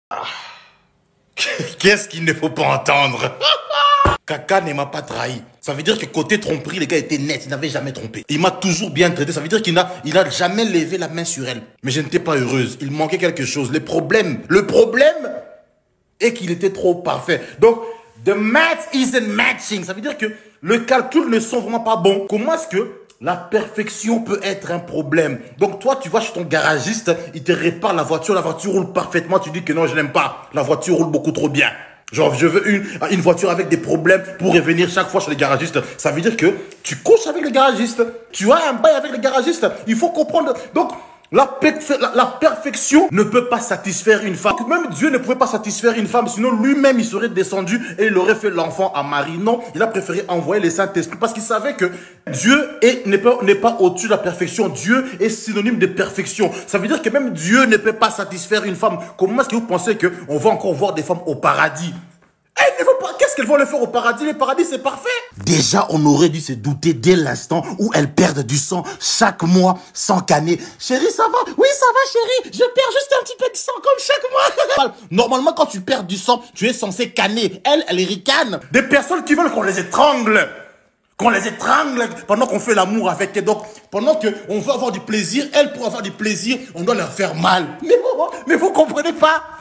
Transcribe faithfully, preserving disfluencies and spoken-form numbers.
Ah. Qu'est-ce qu'il ne faut pas entendre? Kaka ne m'a pas trahi. Ça veut dire que côté tromperie, les gars étaient nets. Il n'avait jamais trompé. Il m'a toujours bien traité. Ça veut dire qu'il n'a il n'a jamais levé la main sur elle. Mais je n'étais pas heureuse. Il manquait quelque chose. Le problème, le problème est qu'il était trop parfait. Donc, the math isn't matching. Ça veut dire que le calcul ne sont vraiment pas bons. Comment est-ce que la perfection peut être un problème? Donc toi, tu vas chez ton garagiste, il te répare la voiture, la voiture roule parfaitement, tu dis que non, je n'aime pas. La voiture roule beaucoup trop bien. Genre, je veux une, une voiture avec des problèmes pour revenir chaque fois chez le garagiste. Ça veut dire que tu couches avec le garagiste. Tu as un bail avec le garagiste. Il faut comprendre. Donc, la, la, la perfection ne peut pas satisfaire une femme. Même Dieu ne pouvait pas satisfaire une femme. Sinon, lui-même, il serait descendu et il aurait fait l'enfant à Marie. Non, il a préféré envoyer les Saint-Esprit parce qu'il savait que Dieu n'est pas, n'est pas au-dessus de la perfection. Dieu est synonyme de perfection. Ça veut dire que même Dieu ne peut pas satisfaire une femme. Comment est-ce que vous pensez qu'on va encore voir des femmes au paradis? Elles ne vont pas. Qu'est-ce qu'elles vont le faire au paradis? Le paradis, c'est parfait. Déjà, on aurait dû se douter dès l'instant où elles perdent du sang chaque mois sans canner. Chérie, ça va? Oui, ça va, chérie. Je perds juste un petit peu de sang comme chaque mois. Normalement, quand tu perds du sang, tu es censé canner. Elle, elle ricane. Des personnes qui veulent qu'on les étrangle. Qu'on les étrangle pendant qu'on fait l'amour avec elles. Donc, pendant qu'on veut avoir du plaisir, elles, pour avoir du plaisir, on doit leur faire mal. Mais vous, mais vous comprenez pas?